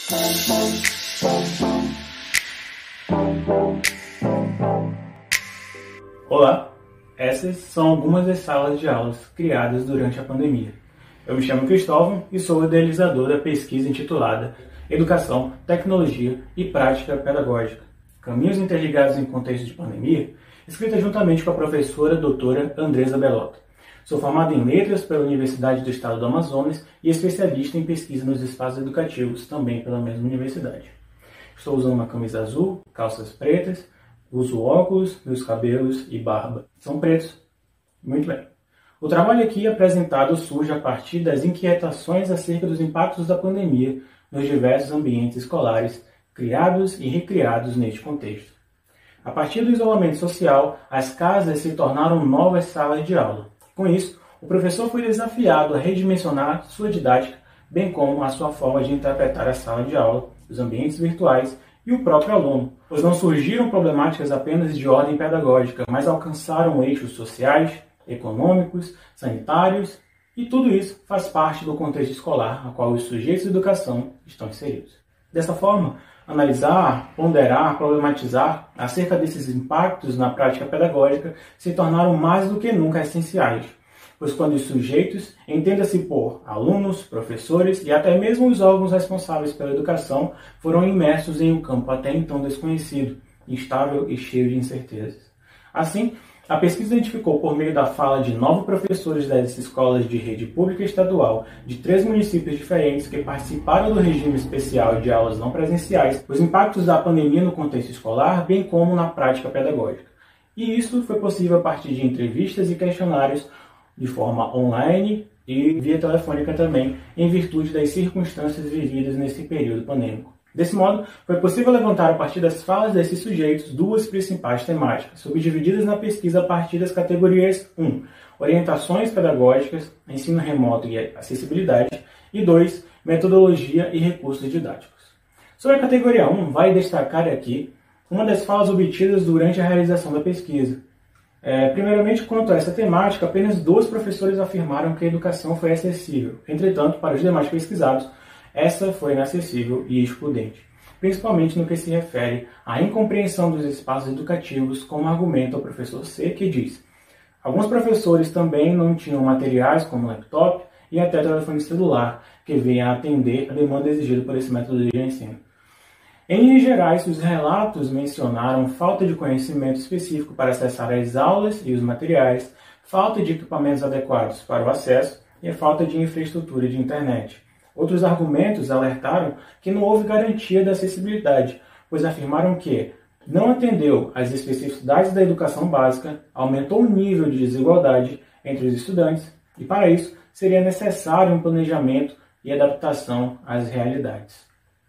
Olá, essas são algumas das salas de aulas criadas durante a pandemia. Eu me chamo Cristóvão e sou o idealizador da pesquisa intitulada Educação, Tecnologia e Prática Pedagógica, Caminhos Interligados em Contexto de Pandemia, escrita juntamente com a professora doutora Andresa Bellotto. Sou formado em Letras pela Universidade do Estado do Amazonas e especialista em pesquisa nos espaços educativos, também pela mesma universidade. Estou usando uma camisa azul, calças pretas, uso óculos, meus cabelos e barba são pretos. Muito bem. O trabalho aqui apresentado surge a partir das inquietações acerca dos impactos da pandemia nos diversos ambientes escolares criados e recriados neste contexto. A partir do isolamento social, as casas se tornaram novas salas de aula. Com isso, o professor foi desafiado a redimensionar sua didática, bem como a sua forma de interpretar a sala de aula, os ambientes virtuais e o próprio aluno, pois não surgiram problemáticas apenas de ordem pedagógica, mas alcançaram eixos sociais, econômicos, sanitários, e tudo isso faz parte do contexto escolar a qual os sujeitos de educação estão inseridos. Dessa forma, analisar, ponderar, problematizar acerca desses impactos na prática pedagógica se tornaram mais do que nunca essenciais, pois quando os sujeitos, entenda-se por alunos, professores e até mesmo os órgãos responsáveis pela educação, foram imersos em um campo até então desconhecido, instável e cheio de incertezas. Assim, a pesquisa identificou por meio da fala de 9 professores das escolas de rede pública estadual de 3 municípios diferentes que participaram do regime especial de aulas não presenciais, os impactos da pandemia no contexto escolar, bem como na prática pedagógica. E isso foi possível a partir de entrevistas e questionários de forma online e via telefônica também, em virtude das circunstâncias vividas nesse período pandêmico. Desse modo, foi possível levantar a partir das falas desses sujeitos duas principais temáticas, subdivididas na pesquisa a partir das categorias 1. Orientações pedagógicas, ensino remoto e acessibilidade, e 2. Metodologia e recursos didáticos. Sobre a categoria 1, vai destacar aqui uma das falas obtidas durante a realização da pesquisa. Primeiramente, quanto a essa temática, apenas 2 professores afirmaram que a educação foi acessível. Entretanto, para os demais pesquisados, essa foi inacessível e excludente, principalmente no que se refere à incompreensão dos espaços educativos, como argumenta o professor C, que diz: alguns professores também não tinham materiais como laptop e até telefone celular, que venham a atender a demanda exigida por esse método de ensino. Em linhas gerais, os relatos mencionaram falta de conhecimento específico para acessar as aulas e os materiais, falta de equipamentos adequados para o acesso e a falta de infraestrutura de internet. Outros argumentos alertaram que não houve garantia da acessibilidade, pois afirmaram que não atendeu às especificidades da educação básica, aumentou o nível de desigualdade entre os estudantes e, para isso, seria necessário um planejamento e adaptação às realidades.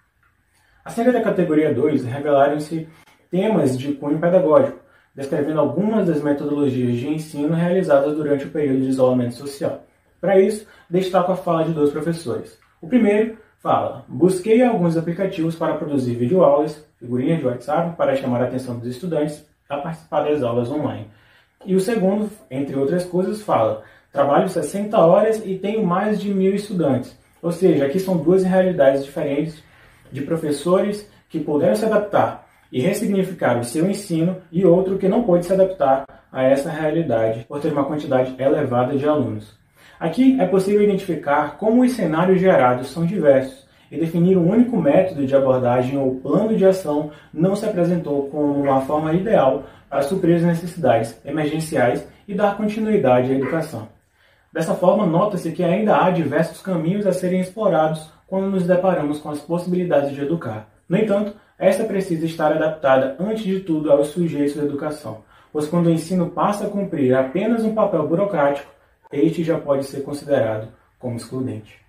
Acerca da categoria 2, revelaram-se temas de cunho pedagógico, descrevendo algumas das metodologias de ensino realizadas durante o período de isolamento social. Para isso, destaco a fala de 2 professores. O primeiro fala: busquei alguns aplicativos para produzir videoaulas, figurinhas de WhatsApp para chamar a atenção dos estudantes a participar das aulas online. E o segundo, entre outras coisas, fala: trabalho 60 horas e tenho mais de 1.000 estudantes. Ou seja, aqui são 2 realidades diferentes de professores que puderam se adaptar e ressignificar o seu ensino e outro que não pôde se adaptar a essa realidade por ter uma quantidade elevada de alunos. Aqui é possível identificar como os cenários gerados são diversos e definir um único método de abordagem ou plano de ação não se apresentou como uma forma ideal para suprir as necessidades emergenciais e dar continuidade à educação. Dessa forma, nota-se que ainda há diversos caminhos a serem explorados quando nos deparamos com as possibilidades de educar. No entanto, esta precisa estar adaptada antes de tudo aos sujeitos da educação, pois quando o ensino passa a cumprir apenas um papel burocrático, este já pode ser considerado como excludente.